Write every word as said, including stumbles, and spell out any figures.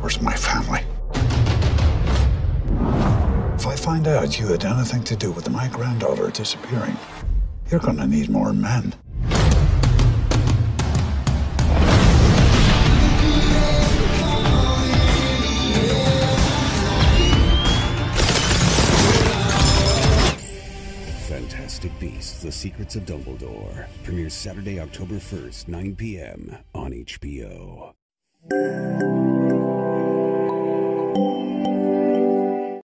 members of my family. If I find out you had anything to do with my granddaughter disappearing, you're gonna need more men. Fantastic Beasts: The Secrets of Dumbledore premieres Saturday, October first, nine p m on H B O.